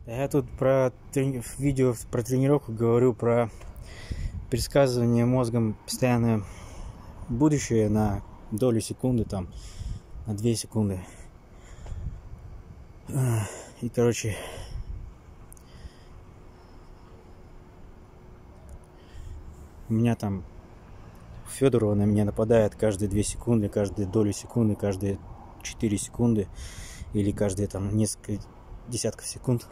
Я тут в видео про тренировку говорю про предсказывание мозгом постоянное будущее на долю секунды, там, на 2 секунды. И, короче, у меня там Федорова на меня нападает каждые 2 секунды, каждые долю секунды, каждые 4 секунды или каждые там несколько десятков секунд.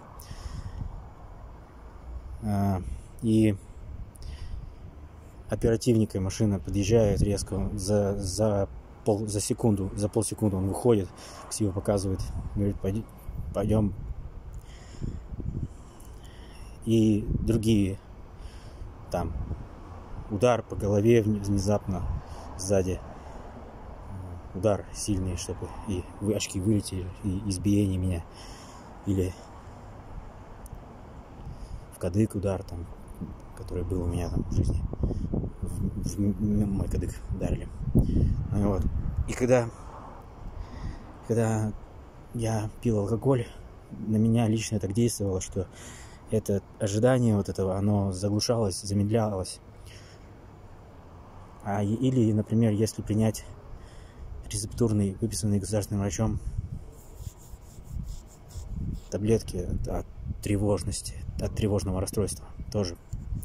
И оперативника машина подъезжает резко за полсекунды он выходит, ксиво показывает, говорит: пойдем. И другие там удар по голове внезапно сзади, удар сильный, чтобы и очки вылетели, и избиение меня, или в кадык удар там, который был у меня там в жизни, в мой кадык ударили. Вот. И когда я пил алкоголь, на меня лично так действовало, что это ожидание вот этого, оно заглушалось, замедлялось. Или, например, если принять рецептурный, выписанный государственным врачом, таблетки от тревожности, от тревожного расстройства, тоже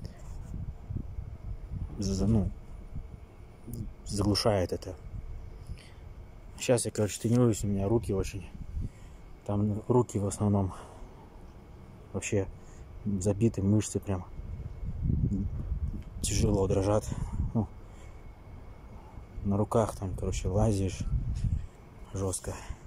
заглушает это. Сейчас я, короче, тренируюсь, у меня руки очень... Там руки в основном вообще забиты, мышцы прям тяжело дрожат. На руках там, короче, лазишь жестко.